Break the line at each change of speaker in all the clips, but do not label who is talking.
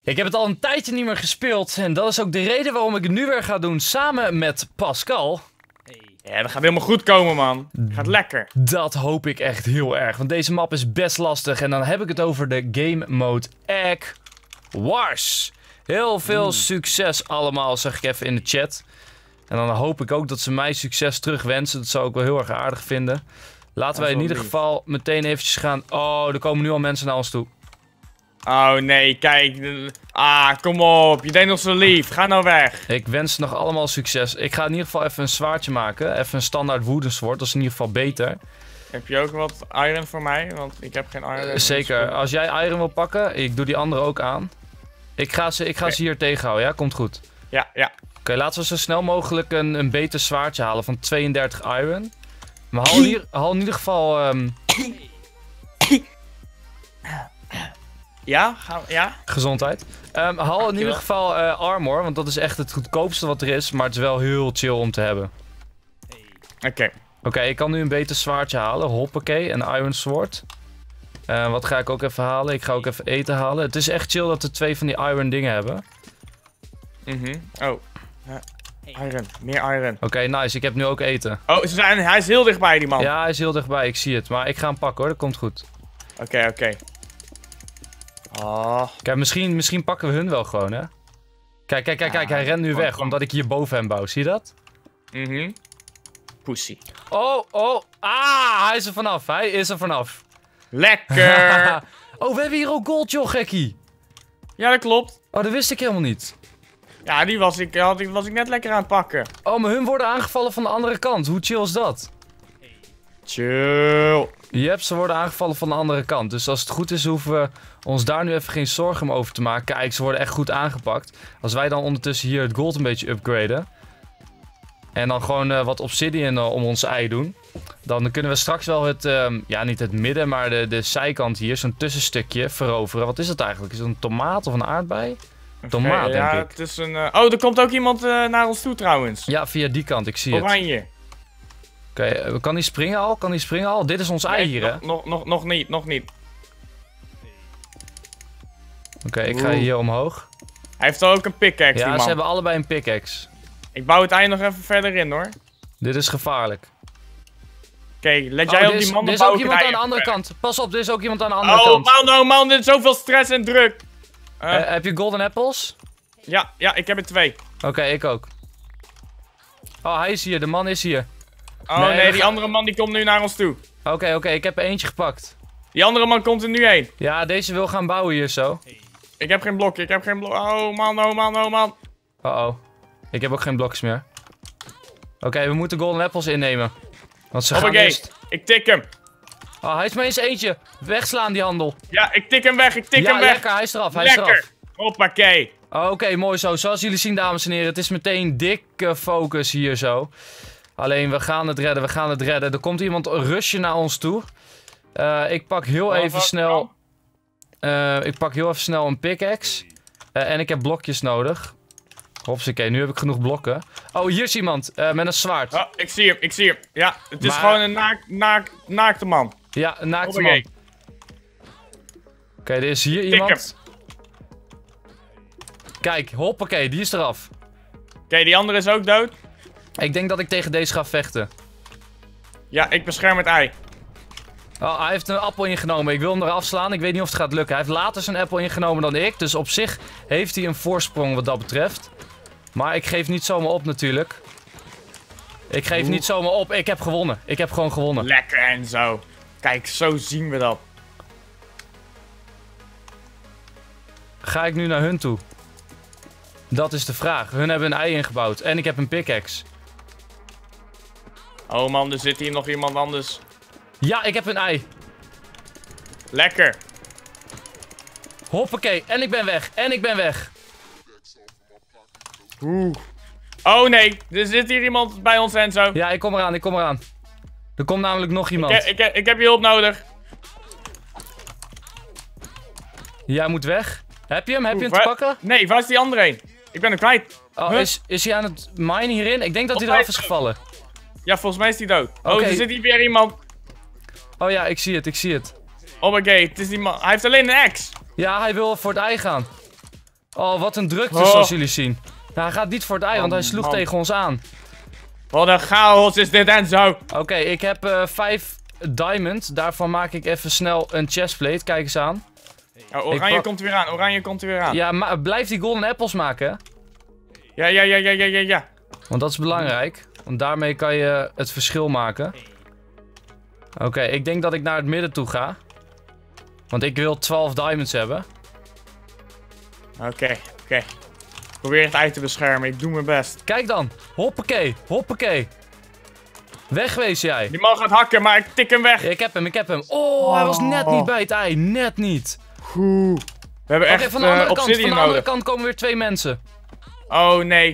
Ik heb het al een tijdje niet meer gespeeld en dat is ook de reden waarom ik het nu weer ga doen samen met Pascal.
Ja, dat gaat helemaal goed komen, man. Gaat lekker.
Dat hoop ik echt heel erg, want deze map is best lastig en dan heb ik het over de game mode Egg Wars. Heel veel succes allemaal, zeg ik even in de chat. En dan hoop ik ook dat ze mij succes terugwensen, dat zou ik wel heel erg aardig vinden. Laten wij in ieder geval meteen eventjes gaan. Oh, er komen nu al mensen naar ons toe.
Oh nee, kijk. Kom op. Je deed nog zo lief. Ga nou weg.
Ik wens nog allemaal succes. Ik ga in ieder geval even een zwaardje maken. Even een standaard woedenzward. Dat is in ieder geval beter.
Heb je ook wat iron voor mij? Want ik heb geen iron.
Zeker. Als jij iron wil pakken, ik doe die andere ook aan. Ik ga ze hier tegenhouden, ja? Komt goed.
Ja.
Oké, laten we zo snel mogelijk een beter zwaardje halen van 32 iron. Maar haal in ieder geval...
Ja?
Gezondheid. Haal in ieder geval armor, want dat is echt het goedkoopste wat er is. Maar het is wel heel chill om te hebben. Oké, ik kan nu een beter zwaardje halen. Hoppakee, een iron sword. Wat ga ik ook even halen? Ik ga ook even eten halen. Het is echt chill dat we 2 van die iron dingen hebben.
Iron, meer iron.
Oké, nice. Ik heb nu ook eten.
Oh, hij is heel dichtbij, die man.
Ja, hij is heel dichtbij. Ik zie het. Maar ik ga hem pakken, hoor. Dat komt goed.
Oké. Oh.
Kijk, misschien pakken we hun wel gewoon, hè? Kijk. Hij rent nu weg, omdat ik hier boven hem bouw. Zie je dat?
Pussy.
Oh. Hij is er vanaf.
Lekker.
Oh, we hebben hier ook gold, joh, gekkie.
Ja, dat klopt.
Oh, dat wist ik helemaal niet.
Ja, die was ik net lekker aan het pakken.
Oh, maar hun worden aangevallen van de andere kant. Hoe chill is dat?
Chill.
Yep, ze worden aangevallen van de andere kant. Dus als het goed is, hoeven we ons daar nu even geen zorgen om over te maken. Kijk, ze worden echt goed aangepakt. Als wij dan ondertussen hier het gold een beetje upgraden. En dan gewoon wat obsidian om ons ei doen. Dan kunnen we straks wel het, niet het midden, maar de zijkant hier, zo'n tussenstukje veroveren. Wat is dat eigenlijk? Is het een tomaat of een aardbei? Tomaat, denk ik.
Het is een... er komt ook iemand naar ons toe trouwens.
Ja, via die kant, ik zie het.
Oranje.
Oké, kan die springen al? Dit is ons ei hier, hè?
Nog niet.
Oké, ik ga hier omhoog.
Hij heeft ook een pickaxe, die man.
Ja, ze hebben allebei een pickaxe.
Ik bouw het ei nog even verder in, hoor.
Dit is gevaarlijk.
Oké, let jij op die man, dan bouw ik het ei. Er is ook iemand aan
de andere kant. Pas op, er is ook iemand aan de andere kant.
Oh man, dit is zoveel stress en druk.
Heb je golden apples?
Ja, ik heb er 2.
Oké, ik ook. Oh, hij is hier, de man is hier.
Oh nee, die andere man die komt nu naar ons toe.
Oké, ik heb er eentje gepakt.
Die andere man komt er nu heen.
Ja, deze wil gaan bouwen hier zo.
Ik heb geen blok. Oh man.
Oh. Ik heb ook geen blokjes meer. Oké, we moeten golden apples innemen. Want ze gaan eerst...
Ik tik hem.
Oh, hij is maar eens eentje. Wegslaan die handel.
Ja, ik tik hem weg. Ja,
lekker. Hij is eraf.
Hoppakee.
Oké, mooi zo. Zoals jullie zien, dames en heren, het is meteen dikke focus hier zo. Alleen, we gaan het redden. Er komt iemand rushen naar ons toe. Ik pak heel even snel... een pickaxe. En ik heb blokjes nodig. Hopsakee, nu heb ik genoeg blokken. Oh, hier is iemand met een zwaard.
Oh, ik zie hem. Ja, het is gewoon een naakte man.
Ja, een naakte man. Oké, er is hier iemand. Kijk, hoppakee, die is eraf.
Oké, die andere is ook dood.
Ik denk dat ik tegen deze ga vechten.
Ja, ik bescherm het ei.
Oh, hij heeft een appel ingenomen. Ik wil hem eraf slaan. Ik weet niet of het gaat lukken. Hij heeft later zijn appel ingenomen dan ik. Dus op zich heeft hij een voorsprong wat dat betreft. Maar ik geef niet zomaar op natuurlijk. Ik geef niet zomaar op. Ik heb gewonnen. Ik heb gewoon gewonnen.
Lekker en zo. Kijk, zo zien we dat.
Ga ik nu naar hun toe? Dat is de vraag. Hun hebben een ei ingebouwd. En ik heb een pickaxe.
Oh man, er zit hier nog iemand anders.
Ja, ik heb een ei.
Lekker.
Hoppakee. En ik ben weg.
Oh nee, er zit hier iemand bij ons en zo.
Ja, ik kom eraan. Er komt namelijk nog iemand.
Ik heb je hulp nodig.
Jij moet weg. Heb je hem te pakken?
Nee, waar is die andere heen? Ik ben hem kwijt.
Oh, is hij aan het minen hierin? Ik denk dat hij eraf is gevallen.
Ja, volgens mij is hij dood.
Okay.
Oh, er zit hier weer iemand.
Oh ja, ik zie het.
Oh my god, het is die man. Hij heeft alleen een axe.
Ja, hij wil voor het ei gaan. Oh, wat een drukte zoals jullie zien. Nou, hij gaat niet voor het ei, want hij sloeg tegen ons aan.
Wat een chaos is dit en zo.
Oké, ik heb 5 diamond. Daarvan maak ik even snel een chestplate. Kijk eens aan.
Oh, oranje komt er weer aan. Oranje komt er weer aan.
Ja, maar blijf die golden apples maken, hè?
Ja.
Want dat is belangrijk. Want daarmee kan je het verschil maken. Oké, ik denk dat ik naar het midden toe ga. Want ik wil 12 diamonds hebben.
Oké. Probeer het ei te beschermen. Ik doe mijn best.
Kijk dan. Hoppakee. Wegwees jij.
Die man gaat hakken, maar ik tik hem weg.
Ik heb hem. Oh, hij was net niet bij het ei. Net niet.
We hebben echt
van de andere kant.
obsidian
Van de andere
nodig.
kant komen weer 2 mensen.
Oh, nee.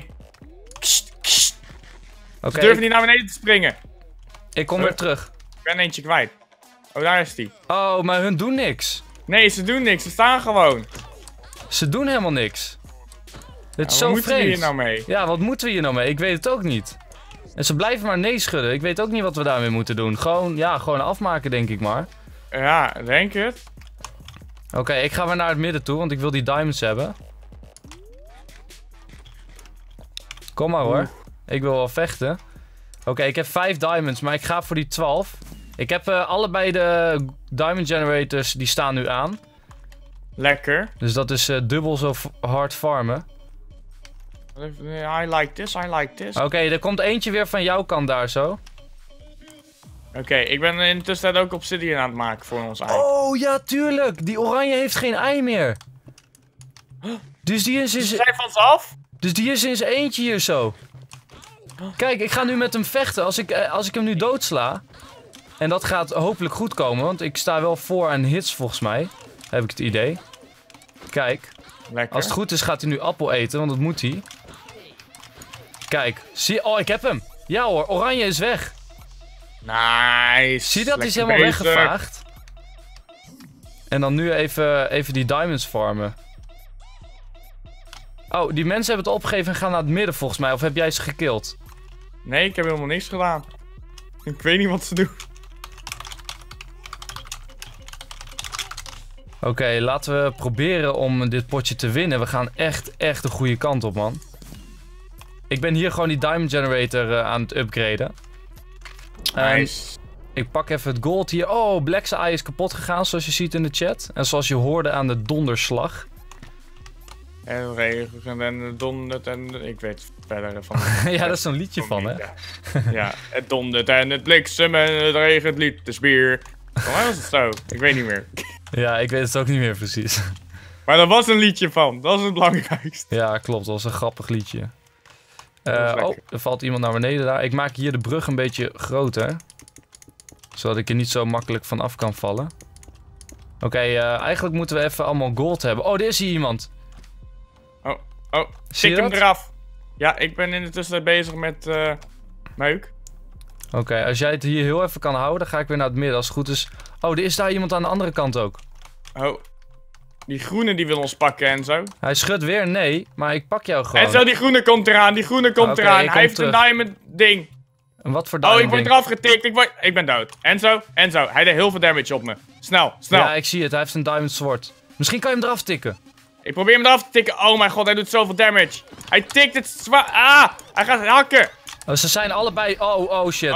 Oké,
Ze durven niet naar beneden te springen.
ik kom weer terug.
Ik ben eentje kwijt. Oh, daar is die.
Oh, maar hun doen niks.
Nee, ze doen niks. Ze staan gewoon.
Ze doen helemaal niks. Het is
Wat
zo
moeten we
vreemd.
hier nou mee?
Ja, wat moeten we hier nou mee? Ik weet het ook niet. En ze blijven maar nee schudden. Ik weet ook niet wat we daarmee moeten doen. Gewoon afmaken, denk ik maar.
Ja, denk het.
Oké, ik ga weer naar het midden toe, want ik wil die diamonds hebben. Kom maar hoor. Ik wil wel vechten. Oké, ik heb 5 diamonds, maar ik ga voor die 12. Ik heb allebei de diamond generators, die staan nu aan.
Lekker.
Dus dat is dubbel zo hard farmen.
I like this.
Oké, er komt eentje weer van jouw kant daar zo.
Oké, ik ben in de tussentijd ook obsidian aan het maken voor ons ei.
Oh ja, tuurlijk. Die oranje heeft geen ei meer. Dus die is
Ze
in
zijn van ze af?
zijn eentje hier zo. Kijk, ik ga nu met hem vechten. Als ik hem nu doodsla. En dat gaat hopelijk goed komen. Want ik sta wel voor aan hits volgens mij. Heb ik het idee. Kijk.
Lekker.
Als het goed is gaat hij nu appel eten. Want dat moet hij. Kijk. Oh, ik heb hem. Ja hoor, oranje is weg.
Nice.
Zie je dat? Die is
Lekker
helemaal
bezig.
weggevaagd. En dan nu even die diamonds farmen. Oh, die mensen hebben het opgegeven en gaan naar het midden volgens mij. Of heb jij ze gekild?
Nee, ik heb helemaal niks gedaan. Ik weet niet wat ze doen.
Oké, laten we proberen om dit potje te winnen. We gaan echt de goede kant op, man. Ik ben hier gewoon die diamond generator aan het upgraden.
Nice.
Ik pak even het gold hier. Oh, Black's eye is kapot gegaan, zoals je ziet in de chat. En zoals je hoorde aan de donderslag.
En regen en dondert en... Ik weet verder van...
Ja, dat is zo'n liedje van, hè?
Ja, het dondert en het bliksem en het regent liet de spier. Voor mij was het zo. Ik weet niet meer.
Ja, ik weet het ook niet meer precies.
Maar er was een liedje van. Dat is het belangrijkste.
Ja, klopt. Dat was een grappig liedje.
was
Oh,
lekker.
er valt iemand naar beneden daar. Ik maak hier de brug een beetje groter. Zodat ik er niet zo makkelijk van af kan vallen. Oké, eigenlijk moeten we even allemaal gold hebben. Oh, er is hier iemand.
Oh,
Zie je
tik hem
dat?
eraf. Ja, ik ben in de tussentijd bezig met meuk.
Oké, als jij het hier heel even kan houden, dan ga ik weer naar het midden als het goed is. Oh, er is daar iemand aan de andere kant ook.
Oh. Die groene die wil ons pakken en zo.
Hij schudt weer nee, maar ik pak jou gewoon.
En zo, die groene komt eraan. Die groene komt
Oké,
eraan.
ik kom
Hij heeft
terug.
een diamond ding.
En wat voor
Oh,
diamond
ik word
ding?
eraf getikt. Ik ben dood. Enzo. Hij deed heel veel damage op me. Snel.
Ja, ik zie het. Hij heeft een diamond sword. Misschien kan je hem eraf tikken.
Ik probeer hem eraf te tikken. Oh mijn god, hij doet zoveel damage. Hij tikt het zwaar. Ah, hij gaat hakken.
Oh, ze zijn allebei... Oh shit.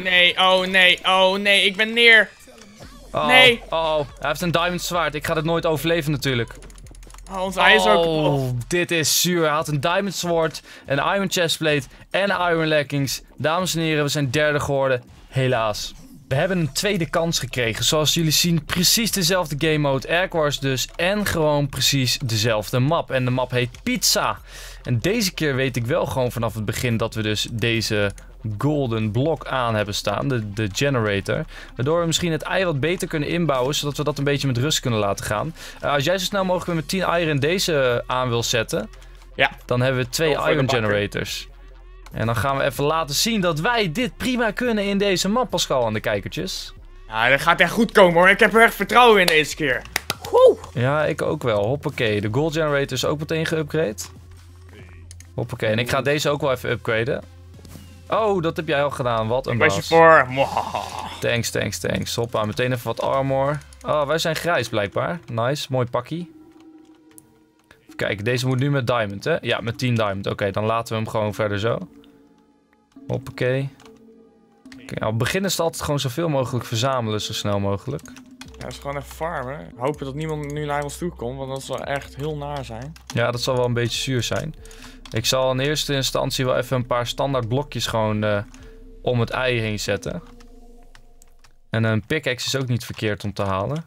Oh nee, ik ben neer.
Oh,
nee.
Oh, hij heeft een diamond zwaard. Ik ga dit nooit overleven natuurlijk.
Oh, ons ei is ook kapot.
Oh, dit is zuur. Hij had een diamond sword, een iron chestplate en iron leggings. Dames en heren, we zijn derde geworden. Helaas. We hebben een tweede kans gekregen. Zoals jullie zien, precies dezelfde game mode. Egg Wars dus. En gewoon precies dezelfde map. En de map heet Pizza. En deze keer weet ik wel gewoon vanaf het begin dat we dus deze golden blok aan hebben staan. De generator. Waardoor we misschien het ei wat beter kunnen inbouwen. Zodat we dat een beetje met rust kunnen laten gaan. Als jij zo snel mogelijk met 10 iron deze aan wil zetten.
Ja.
Dan hebben we 2
Voor de
iron
bakker.
generators. En dan gaan we even laten zien dat wij dit prima kunnen in deze map, Pascal, aan de kijkertjes.
Ja, dat gaat echt goed komen hoor. Ik heb er echt vertrouwen in deze keer.
Ja, ik ook wel. Hoppakee. De gold generator is ook meteen geüpgrade. Hoppakee. En ik ga deze ook wel even upgraden. Oh, dat heb jij al gedaan. Wat een
Ik was je
baas.
voor.
Thanks. Hoppa, meteen even wat armor. Oh, wij zijn grijs blijkbaar. Nice, mooi pakkie. Even Even kijken, deze moet nu met diamond, hè? Ja, met 10 diamond. Oké, dan laten we hem gewoon verder zo. Hoppakee. Nou, op het begin is het altijd gewoon zoveel mogelijk verzamelen, zo snel mogelijk.
Ja, dat is gewoon even farmen. Hopen dat niemand nu naar ons toe komt, want dat zal echt heel naar zijn.
Ja, dat zal wel een beetje zuur zijn. Ik zal in eerste instantie wel even een paar standaard blokjes gewoon om het ei heen zetten. En een pickaxe is ook niet verkeerd om te halen.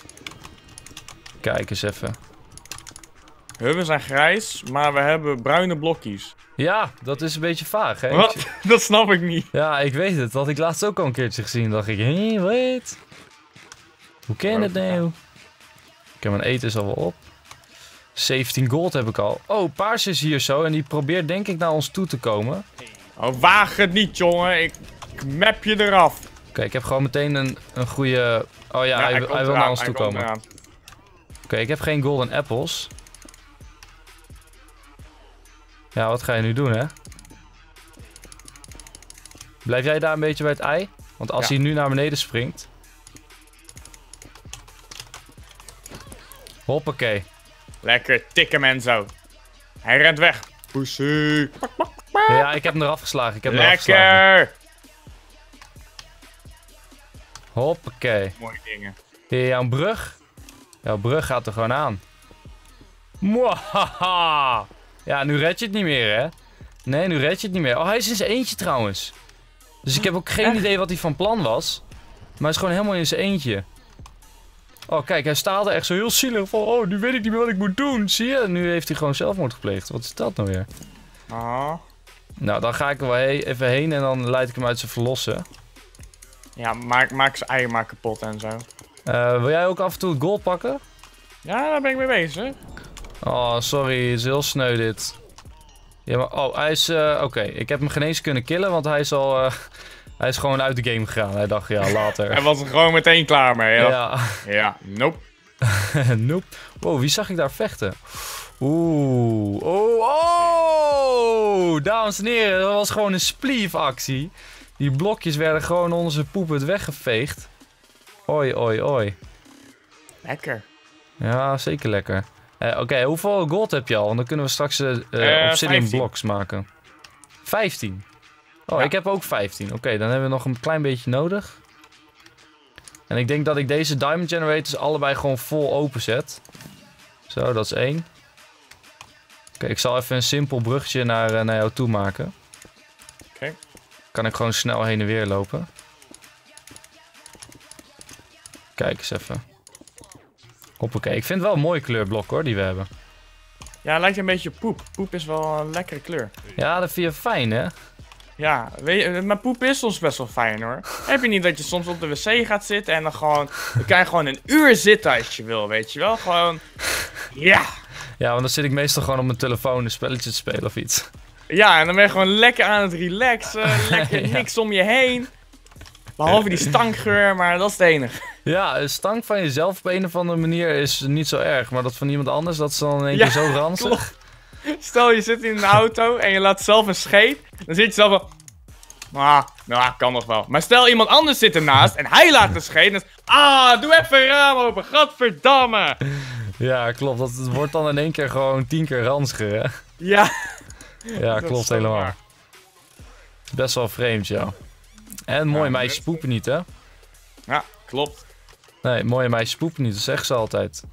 Kijk eens even.
We zijn grijs, maar we hebben bruine blokjes.
Ja, dat is een beetje vaag, hè?
Wat? Dat snap ik niet.
Ja, ik weet het. Dat had ik laatst ook al een keertje gezien. Dacht ik, hé, wat? Hoe ken het nou? Oké, mijn eten is al wel op. 17 gold heb ik al. Oh, Paars is hier zo en die probeert denk ik naar ons toe te komen.
Oh, waag het niet, jongen. Ik map je eraf.
Oké, ik heb gewoon meteen een goede... Oh ja, hij wil naar ons toe komen. Oké, ik heb geen golden apples. Ja, wat ga je nu doen, hè? Blijf jij daar een beetje bij het ei? Want als hij nu naar beneden springt... Hoppakee.
Lekker tikken en zo. Hij rent weg. Pussy.
Ja, ik heb hem eraf geslagen.
Lekker.
Hoppakee.
Mooie dingen.
Jouw brug? Jouw brug gaat er gewoon aan. Mwahaha. Ja, nu red je het niet meer, hè? Nee, nu red je het niet meer. Oh, hij is in zijn eentje trouwens. Dus ik heb ook geen idee wat hij van plan was. Maar hij is gewoon helemaal in zijn eentje. Oh, kijk, hij staat er echt zo heel zielig van... Oh, nu weet ik niet meer wat ik moet doen. Zie je? Nu heeft hij gewoon zelfmoord gepleegd. Wat is dat nou weer?
Ah.
Nou, dan ga ik er wel even heen en dan leid ik hem uit zijn verlossen.
Ja, maak zijn eieren maar kapot en zo.
Wil jij ook af en toe het gold pakken?
Ja, daar ben ik mee bezig.
Oh, sorry. Het is heel sneu dit. Ja, maar... Oh, hij is... Oké, ik heb hem geen eens kunnen killen, want hij is al... Hij is gewoon uit de game gegaan. Hij dacht, ja, later.
Hij was er gewoon meteen klaar mee.
Ja.
Ja, nope.
Nope. Wow, wie zag ik daar vechten? Oeh. Oh, dames en heren. Dat was gewoon een spleef actie. Die blokjes werden gewoon onder zijn poep het weggeveegd. Oi, oi, oi.
Lekker.
Ja, zeker lekker. Oké, hoeveel gold heb je al? Want dan kunnen we straks obsidian
15.
blocks maken. 15? Oh,
Ja.
ik heb ook 15. Oké, dan hebben we nog een klein beetje nodig. En ik denk dat ik deze diamond generators allebei gewoon vol open zet. Zo, dat is 1. Oké, ik zal even een simpel bruggetje naar jou toe maken.
Oké.
Kan ik gewoon snel heen en weer lopen. Kijk eens even. Hoppakee. Ik vind het wel een mooie kleurblok hoor, die we hebben.
Ja, het lijkt een beetje op poep. Poep is wel een lekkere kleur.
Ja, dat vind je fijn hè?
Ja, weet je, maar poep is soms best wel fijn hoor. Heb je niet dat je soms op de wc gaat zitten en dan gewoon... Dan kan je gewoon een uur zitten als je wil, weet je wel? Gewoon... Ja!
Ja, want dan zit ik meestal gewoon op mijn telefoon een spelletje te spelen of iets.
Ja, en dan ben je gewoon lekker aan het relaxen. Lekker
Ja.
niks om je heen. Behalve die stankgeur, maar dat is het enige.
Ja, een stank van jezelf op een of andere manier is niet zo erg. Maar dat van iemand anders, dat is dan in één keer zo ranzig.
Klopt. Stel je zit in een auto en je laat zelf een scheet. Dan zit je zelf van... Nou, kan nog wel. Maar stel iemand anders zit ernaast en hij laat een scheet. Dan doe even een raam open. Gadverdamme.
Ja, klopt. Dat het wordt dan in één keer gewoon 10 keer ranziger, hè?
Ja.
Ja,
Dat
klopt
is zo
helemaal.
waar.
Het is best wel vreemd, ja. En mooie meisjes poepen niet, hè?
Ja, klopt.
Nee, mooie meisjes poepen niet, dat zeggen ze altijd.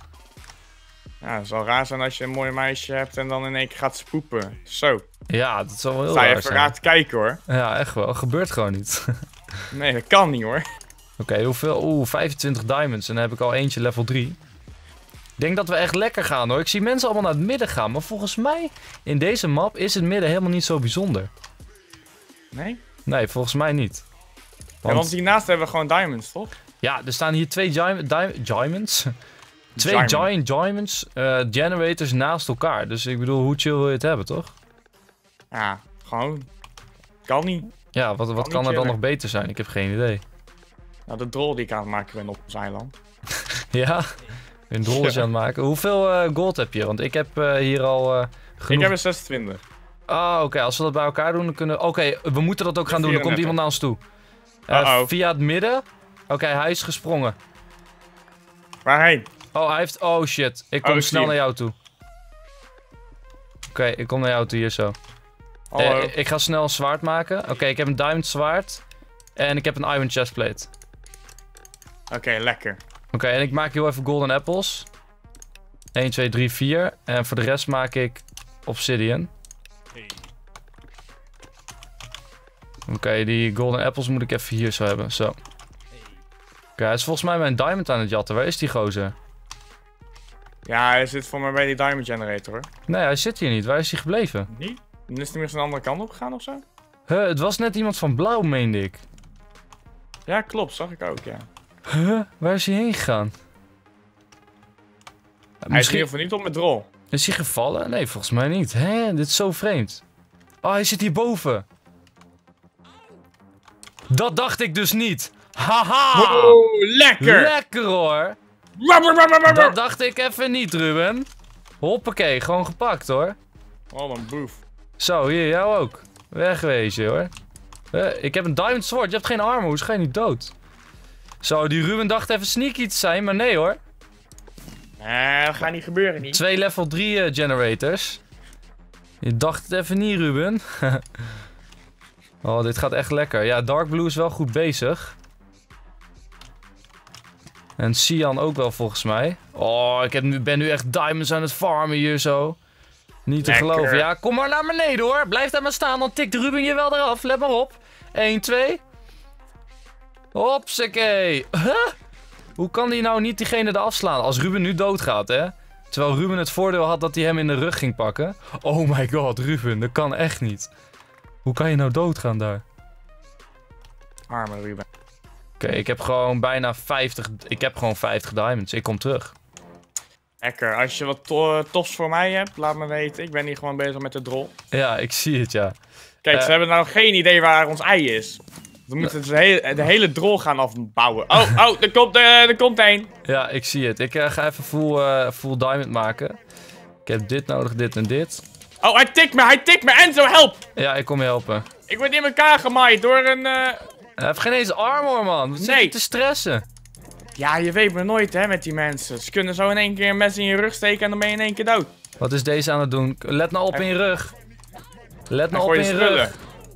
Ja, het zal raar zijn als je een mooi meisje hebt en dan in één keer gaat ze poepen. Zo.
Ja, dat zal wel heel
Sta je
raar
even
zijn.
raar te kijken hoor.
Ja, echt wel. Gebeurt gewoon niet.
Nee, dat kan niet hoor.
Oké, hoeveel? Oeh, 25 diamonds. En dan heb ik al eentje level 3. Ik denk dat we echt lekker gaan hoor. Ik zie mensen allemaal naar het midden gaan. Maar volgens mij, in deze map, is het midden helemaal niet zo bijzonder.
Nee?
Nee, volgens mij niet.
Ja, want hiernaast hebben we gewoon diamonds, toch?
Ja, er staan hier 2 diamonds. 2
Diamond.
giant diamonds generators naast elkaar. Dus ik bedoel, hoe chill wil je het hebben, toch?
Ja, gewoon. Kan niet.
Ja, wat
niet
kan er dan
chillen.
nog beter zijn? Ik heb geen idee.
Nou, de drol die ik aan het maken ben op ons eiland.
Ja, een drolletje aan het maken. Hoeveel gold heb je? Want ik heb hier al genoeg...
Ik heb er 26.
Ah, oké. Als we dat bij elkaar doen, dan kunnen... Oké, we moeten dat ook gaan doen. Er komt
34.
iemand naar ons toe.
Uh-oh.
Via het midden. Oké, hij is gesprongen.
Waarheen?
Oh, hij heeft... Oh, shit. Ik kom
ik
snel
zie
naar
hem.
jou toe. Oké, ik kom naar jou toe hier zo.
Hallo.
Ik ga snel een zwaard maken. Oké, ik heb een diamond zwaard. En ik heb een iron chestplate.
Oké, lekker.
Oké, en ik maak heel even golden apples. 1, 2, 3, 4. En voor de rest maak ik obsidian. Oké, die golden apples moet ik even hier zo hebben. Zo. Oké, hij is volgens mij mijn diamond aan het jatten. Waar is die gozer?
Ja, hij zit voor mij bij die diamond generator, hoor.
Nee, hij zit hier niet. Waar is hij gebleven?
Niet? Dan is hij weer zijn andere kant op gegaan of zo?
Het was net iemand van blauw, meende ik.
Ja, klopt. Zag ik ook, ja.
Waar is hij heen gegaan?
Hij is in ieder geval niet op met drol.
Is hij gevallen? Nee, volgens mij niet. Hè, dit is zo vreemd. Oh, hij zit hierboven. Dat dacht ik dus niet. Haha!
Oh, lekker!
Lekker hoor. Dat dacht ik even niet, Ruben. Hoppakee, gewoon gepakt hoor.
Oh, een boef.
Zo, hier, jou ook. Wegwezen hoor. Ik heb een diamond sword, je hebt geen armor, hoe ga je niet dood? Zo, die Ruben dacht even sneaky te zijn, maar nee hoor.
Nee, dat gaat niet gebeuren, niet.
2 level 3 generators. Je dacht het even niet, Ruben. Oh, dit gaat echt lekker. Ja, Dark Blue is wel goed bezig. En Cyan ook wel volgens mij. Oh, ben nu echt diamonds aan het farmen hier zo. Niet te
Lekker.
geloven. Ja, kom maar naar beneden hoor. Blijf daar maar staan, dan tikt Ruben je wel eraf. Let maar op. 1, 2. Hopsakee. Huh? Hoe kan die nou niet diegene eraf slaan als Ruben nu doodgaat, hè? Terwijl Ruben het voordeel had dat hij hem in de rug ging pakken. Oh my god, Ruben, dat kan echt niet. Hoe kan je nou doodgaan daar?
Arme Ruben.
Oké, ik heb gewoon bijna 50... Ik heb gewoon 50 diamonds. Ik kom terug.
Lekker. Als je wat tofs voor mij hebt, laat me weten. Ik ben hier gewoon bezig met de drol.
Ja, ik zie het, ja.
Kijk, ze hebben nou geen idee waar ons ei is. We moeten de hele drol gaan afbouwen. Oh, er komt één.
Ja, ik zie het. Ik ga even full diamond maken. Ik heb dit nodig, dit en dit.
Oh, hij tikt me, Enzo, help!
Ja, ik kom je helpen.
Ik word in elkaar gemaaid door een...
Hij heeft geen eens armor, man. Wat zit je te stressen?
Ja, je weet me nooit, hè, met die mensen. Ze kunnen zo in één keer een mes in je rug steken en dan ben je in één keer dood.
Wat is deze aan het doen? Let nou op in je rug. Let nou op
gooi
in je
spullen.
rug.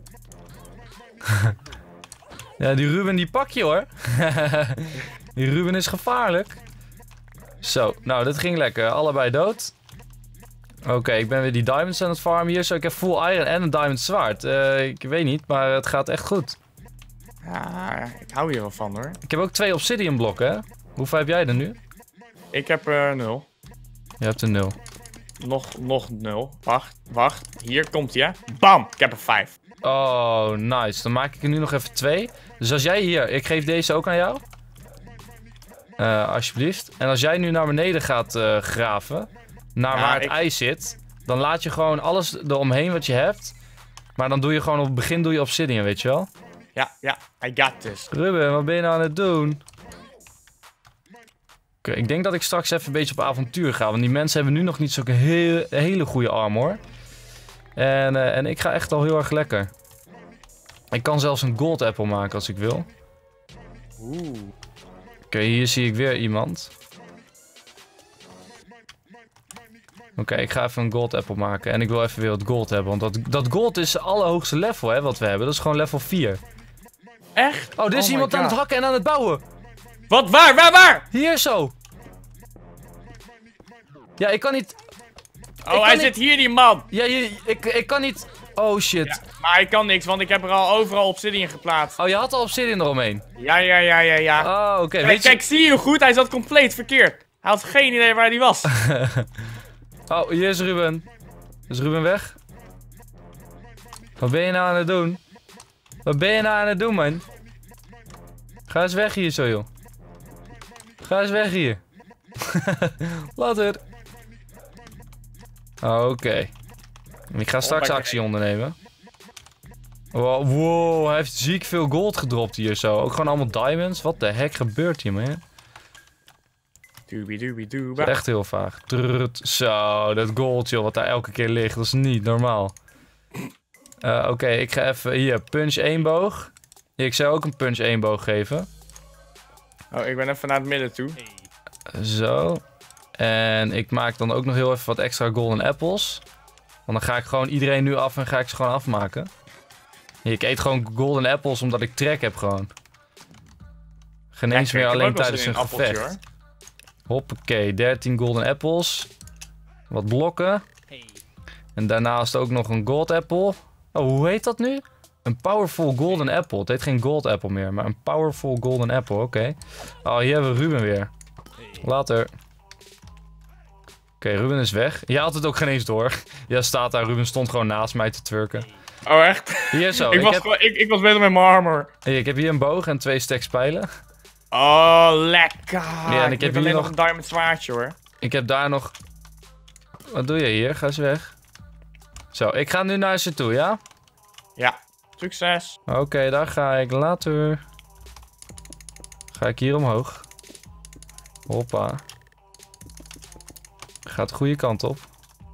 Ja, die Ruben die pak je hoor. Die Ruben is gevaarlijk. Zo, nou dit ging lekker. Allebei dood. Oké, ik ben weer die diamonds aan het farmen hier. Zo, ik heb full iron en een diamond zwaard. Ik weet niet, maar het gaat echt goed.
Ja, ik hou hier wel van, hoor.
Ik heb ook 2 obsidian blokken, hè? Hoeveel heb jij er nu?
Ik heb 0.
Je hebt er 0.
Nog 0. Wacht. Hier komt hij, hè. Bam! Ik heb er 5.
Oh, nice. Dan maak ik er nu nog even 2. Dus als jij hier... Ik geef deze ook aan jou. Alsjeblieft. En als jij nu naar beneden gaat graven... Naar waar het ijs zit... Dan laat je gewoon alles eromheen wat je hebt. Maar dan doe je gewoon op het begin doe je obsidian, weet je wel?
Ja. I got this.
Ruben, wat ben je nou aan het doen? Oké, ik denk dat ik straks even een beetje op avontuur ga. Want die mensen hebben nu nog niet zo'n hele goede armor. En ik ga echt al heel erg lekker. Ik kan zelfs een gold apple maken als ik wil.
Oeh.
Oké, hier zie ik weer iemand. Oké, ik ga even een gold apple maken. En ik wil even weer wat gold hebben. Want dat gold is het allerhoogste level hè, wat we hebben. Dat is gewoon level 4.
Echt?
Oh, er is iemand aan het hakken en aan het bouwen.
Wat? Waar?
Hier zo. Ja, ik kan niet...
Oh, hij zit hier, die man.
Ja, ik kan niet... Oh, shit.
Ja, maar ik kan niks, want ik heb er al overal obsidian geplaatst.
Oh, je had al obsidian eromheen.
Ja.
Oh, oké.
Kijk, zie je hoe goed? Hij zat compleet verkeerd. Hij had geen idee waar hij was.
Oh, hier is Ruben. Is Ruben weg? Wat ben je nou aan het doen? Wat ben je nou aan het doen, man? Ga eens weg hier zo, joh. Ga eens weg hier. Later. Oké. Ik ga straks actie ondernemen. Wow, hij heeft ziek veel gold gedropt hier zo. Ook gewoon allemaal diamonds. Wat de heck gebeurt hier, man? Dat is echt heel vaag. Zo, dat gold, joh, wat daar elke keer ligt. Dat is niet normaal. Oké, ik ga even hier, punch 1 boog. Ik zou ook een punch 1 boog geven.
Oh, ik ben even naar het midden toe.
Zo. En ik maak dan ook nog heel even wat extra golden apples. Want dan ga ik gewoon iedereen nu af en ga ik ze gewoon afmaken. Ik eet gewoon golden apples omdat ik trek heb gewoon. Geen eens meer alleen tijdens een gevecht. Hoppakee, 13 golden apples. Wat blokken. En daarnaast ook nog een gold apple. Oh, hoe heet dat nu? Een powerful golden apple. Het heet geen gold apple meer, maar een powerful golden apple. Oké. Oh, hier hebben we Ruben weer. Later. Oké, Ruben is weg. Jij had het ook geen eens door. Ja, staat daar. Ruben stond gewoon naast mij te twerken.
Oh, echt?
Hier zo.
Ik was bezig met mijn armor.
Hey, ik heb hier een boog en 2 stacks pijlen.
Oh, lekker.
Ja, en ik heb hier nog
een diamond zwaardje, hoor.
Ik heb daar nog... Wat doe je hier? Ga eens weg. Zo, ik ga nu naar ze toe, ja?
Ja. Succes.
Oké, daar ga ik. Later. Ga ik hier omhoog. Hoppa. Gaat de goede kant op.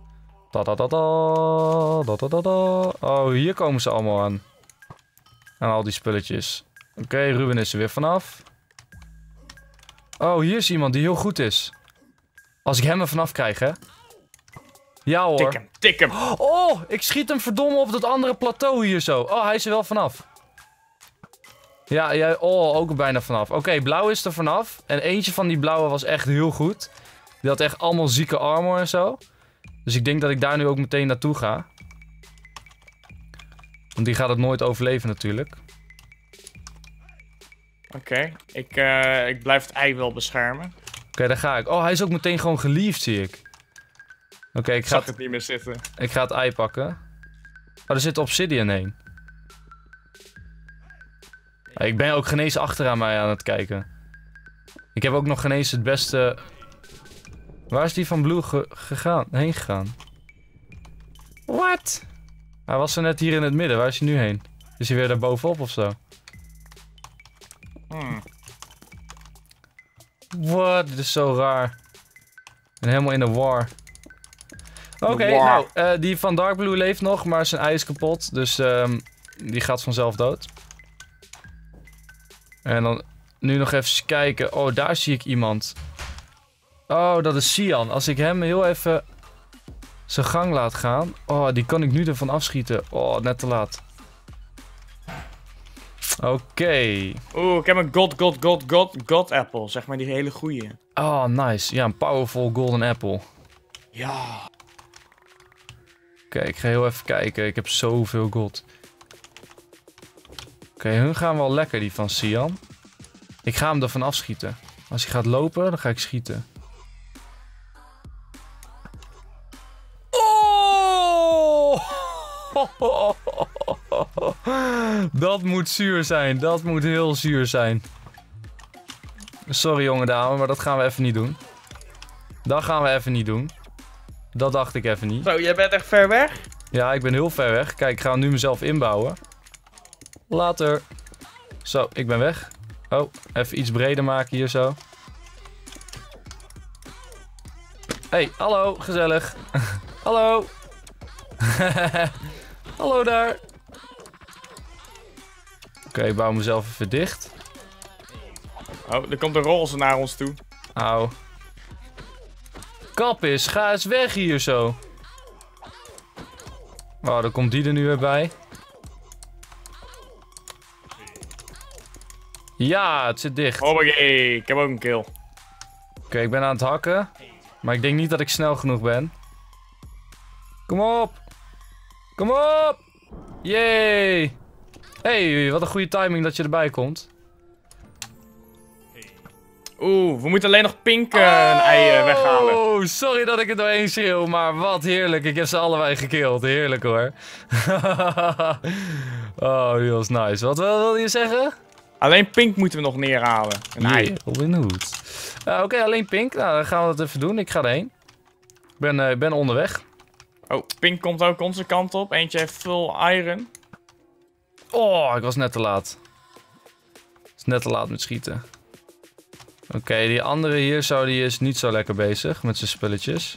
Oh, hier komen ze allemaal aan. Aan al die spulletjes. Oké, Ruben is er weer vanaf. Oh, hier is iemand die heel goed is. Als ik hem er vanaf krijg, hè? Ja hoor.
Tik hem.
Oh, ik schiet hem verdomme op dat andere plateau hier zo. Oh, hij is er wel vanaf. Ja, jij... Oh, ook er bijna vanaf. Oké, blauw is er vanaf. En eentje van die blauwe was echt heel goed. Die had echt allemaal zieke armor en zo. Dus ik denk dat ik daar nu ook meteen naartoe ga. Want die gaat het nooit overleven natuurlijk.
Oké, ik blijf het ei wel beschermen.
Oké, daar ga ik. Oh, hij is ook meteen gewoon geliefd, zie ik. Oké, ik ga
het niet meer zitten.
Ik ga het ei pakken. Oh, er zit obsidian heen. Ik ben ook geen eens achteraan mij aan het kijken. Ik heb ook nog geen eens het beste... Waar is die van Blue heen gegaan? What? Hij was er net hier in het midden. Waar is hij nu heen? Is hij weer daar bovenop of zo? What? Dit is zo raar. Ik ben helemaal in de war. Oké, nou, die van Dark Blue leeft nog, maar zijn ei is kapot. Dus die gaat vanzelf dood. En dan nu nog even kijken. Oh, daar zie ik iemand. Oh, dat is Sian. Als ik hem heel even zijn gang laat gaan. Oh, die kan ik nu ervan afschieten. Oh, net te laat. Oké.
Oeh, ik heb een God apple. Zeg maar die hele goeie.
Oh, nice. Ja, een powerful golden apple.
Ja.
Oké, ik ga heel even kijken. Ik heb zoveel gold. Oké, hun gaan wel lekker, die van Sian. Ik ga hem ervan afschieten. Als hij gaat lopen, dan ga ik schieten. Oh! Dat moet zuur zijn. Dat moet heel zuur zijn. Sorry, jonge dame, maar dat gaan we even niet doen. Dat gaan we even niet doen. Dat dacht ik even niet.
Zo, jij bent echt ver weg?
Ja, ik ben heel ver weg. Kijk, ik ga hem nu mezelf inbouwen. Later. Zo, ik ben weg. Oh, even iets breder maken hier zo. Hey, hallo, gezellig. Hallo. Hallo daar. Oké, ik bouw mezelf even dicht.
Oh, er komt een roze naar ons toe.
Auw. Kap is, ga eens weg hier zo. Oh, dan komt die er nu weer bij. Ja, het zit dicht.
Hoppakee, ik heb ook een kill.
Oké, ik ben aan het hakken. Maar ik denk niet dat ik snel genoeg ben. Kom op. Kom op. Yay. Hey, wat een goede timing dat je erbij komt.
Oeh, we moeten alleen nog Pink een ei weghalen.
Oh, sorry dat ik het doorheen schreeuw, maar wat heerlijk. Ik heb ze allebei gekilld. Heerlijk hoor. Oh, die was nice. Wat wilde je zeggen?
Alleen Pink moeten we nog neerhalen. Een ei.
Robin Hood. Oké, alleen Pink. Nou, dan gaan we dat even doen. Ik ga erheen. Ik ben onderweg.
Oh, Pink komt ook onze kant op. Eentje heeft full iron.
Oh, ik was net te laat. Het is net te laat met schieten. Oké, die andere hier zo, die is niet zo lekker bezig met zijn spulletjes.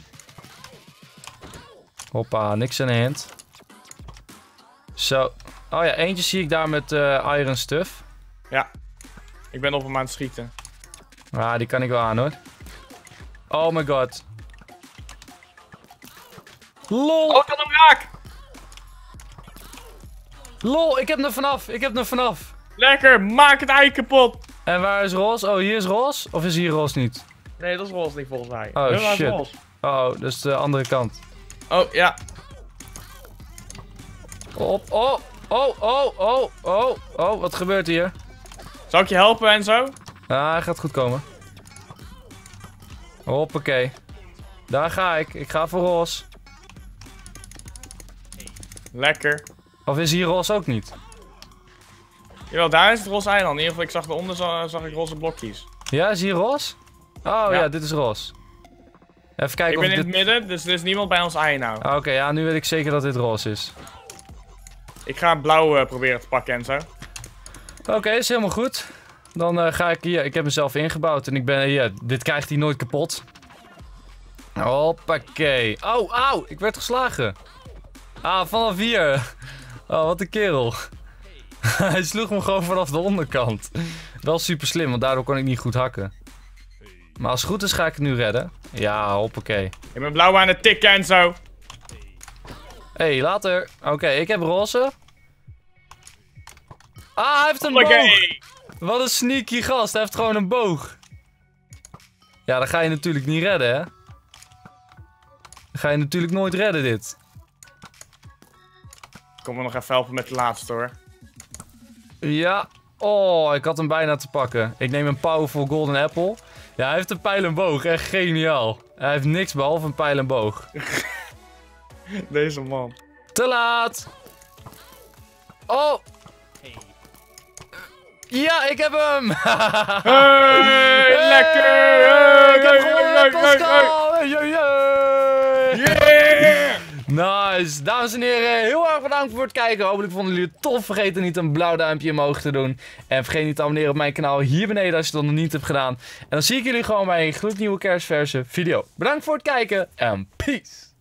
Hoppa, niks in de hand. Zo. Oh ja, eentje zie ik daar met iron stuff.
Ja, ik ben op hem aan het schieten.
Ah, die kan ik wel aan hoor. Oh my god. LOL!
Oh, ik kan hem raak!
Lol, ik heb er vanaf.
Lekker, maak het ei kapot!
En waar is Ros? Oh, hier is Ros? Of is hier Ros niet?
Nee, dat is roze niet volgens mij.
Oh,
Waar is
shit.
roze?
Oh, dat is de andere kant.
Oh, ja.
Oh, wat gebeurt hier?
Zal ik je helpen en zo?
Ah, hij gaat goed komen. Hoppakee. Daar ga ik. Ik ga voor Ros.
Lekker.
Of is hier Ros ook niet?
Jawel, daar is het roze eiland. In ieder geval, ik zag eronder zag ik roze blokjes.
Ja, is hier Ros? Oh ja,
Ja.
dit is Ros. Even kijken
Ik
of
ben in
dit...
het midden, dus er is niemand bij ons ei nou.
Ah, oké, ja, nu weet ik zeker dat dit Ros is.
Ik ga blauw proberen te pakken en zo.
Oké, is helemaal goed. Dan ga ik hier... Ik heb mezelf ingebouwd en ik ben hier... Dit krijgt hij nooit kapot. Hoppakee. Oh, auw, ik werd geslagen. Ah, vanaf hier. Oh, wat een kerel. Hij sloeg me gewoon vanaf de onderkant. Wel super slim, want daardoor kon ik niet goed hakken. Maar als het goed is, ga ik het nu redden. Ja, hoppakee.
Ik ben blauw aan het tikken en zo.
Hey, later. Oké, ik heb roze. Ah, hij heeft een
Hoppakee.
boog. Wat een sneaky gast. Hij heeft gewoon een boog. Ja, dan ga je natuurlijk niet redden, hè. Dan ga je natuurlijk nooit redden, dit.
Kom me nog even helpen met de laatste hoor.
Ja. Oh, ik had hem bijna te pakken. Ik neem een powerful golden apple. Ja, hij heeft een pijl en boog. Echt geniaal. Hij heeft niks behalve een pijl en boog.
Deze man.
Te laat. Oh. Ja, ik heb hem.
Hey, lekker.
Ik heb gewonnen,
Hey,
Pascal. Hey, hey, hey.
Yeah!
Nice. Dames en heren, heel erg bedankt voor het kijken. Hopelijk vonden jullie het tof. Vergeet er niet een blauw duimpje omhoog te doen. En vergeet niet te abonneren op mijn kanaal hier beneden als je dat nog niet hebt gedaan. En dan zie ik jullie gewoon bij een gloednieuwe kerstverse video. Bedankt voor het kijken en peace.